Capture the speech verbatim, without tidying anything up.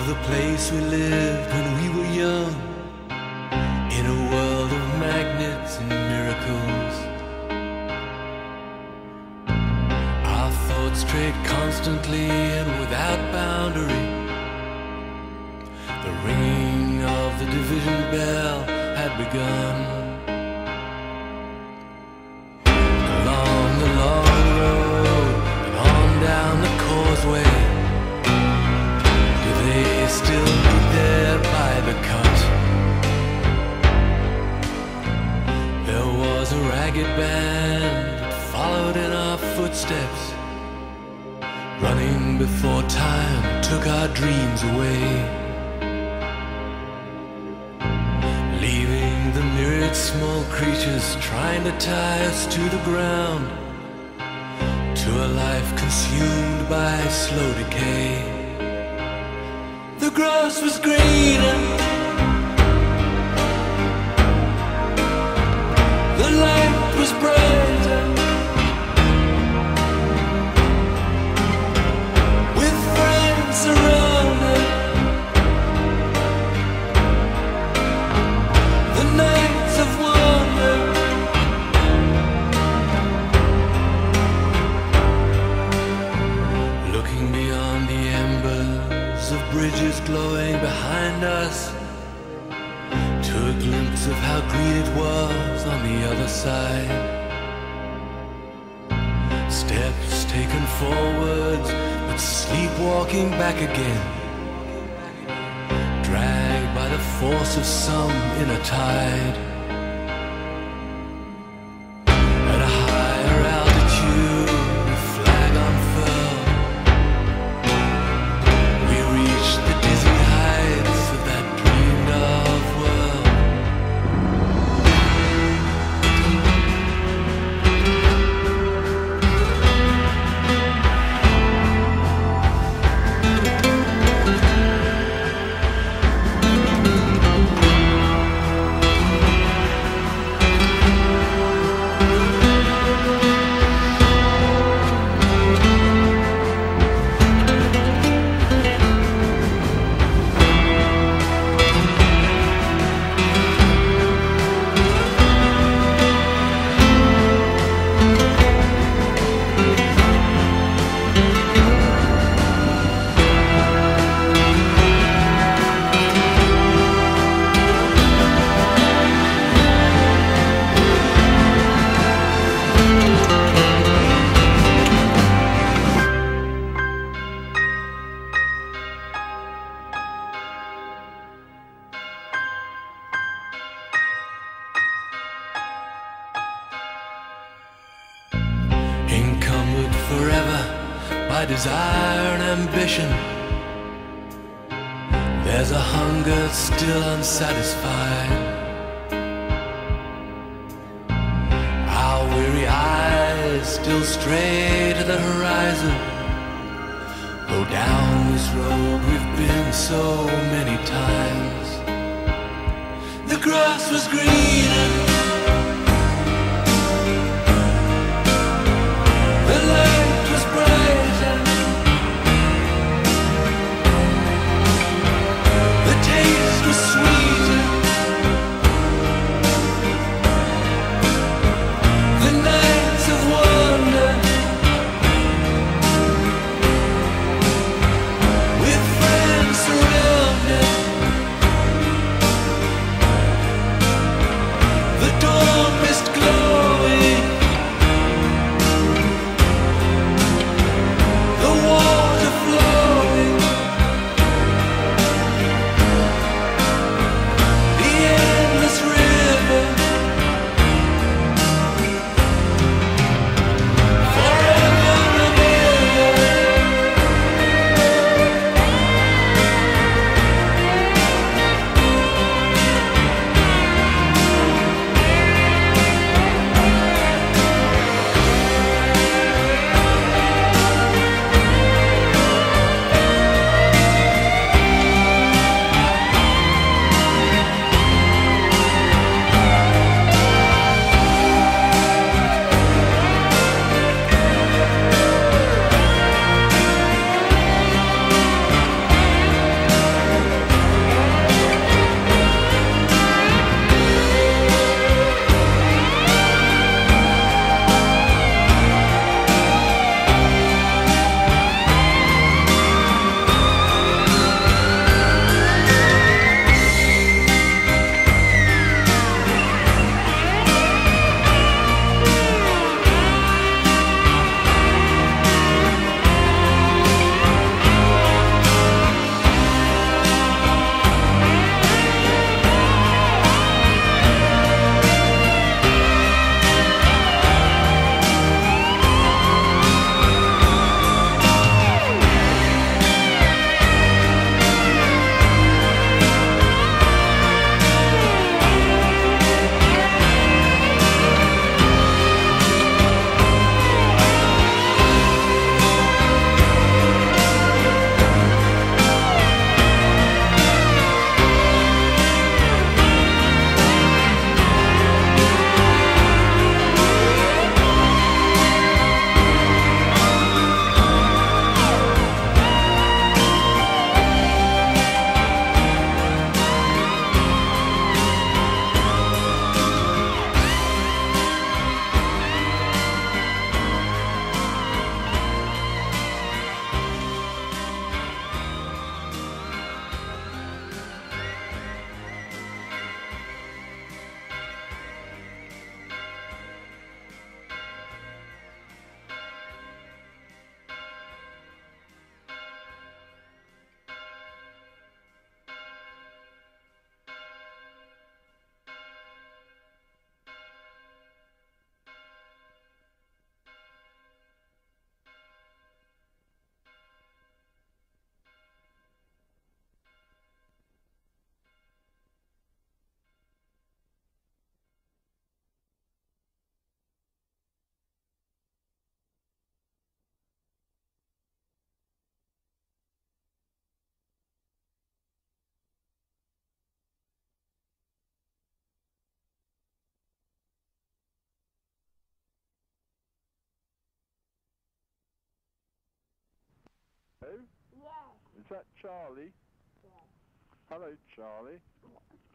the place we lived when we were young, in a world of magnets and miracles. Our thoughts strayed constantly and without boundary. The ringing of the division bell had begun. Along the long road and on down the causeway, do they still meet there by the cut? There was a ragged band that followed in our footsteps, running before time took our dreams away, leaving the myriad small creatures trying to tie us to the ground, to a life consumed by slow decay. The grass was greener, the light was brighter, with friends around us. The nights of wonder, looking beyond the embers of bridges glowing behind us, to a glimpse of how green it was on the other side. Steps taken forwards, but sleepwalking back again, dragged by the force of some inner tide. At a higher altitude, the flag unfurled, we reached the dizzy heights of that dreamed of world. Encumbered forever by desire and ambition, there's a hunger still unsatisfied. Our weary eyes still stray to the horizon, though down this road we've been so many times. The grass was greener, the light was brighter, the taste was sweeter, the nights of wonder, with friends surrounded, the Is that Charlie? Yeah. Hello, Charlie.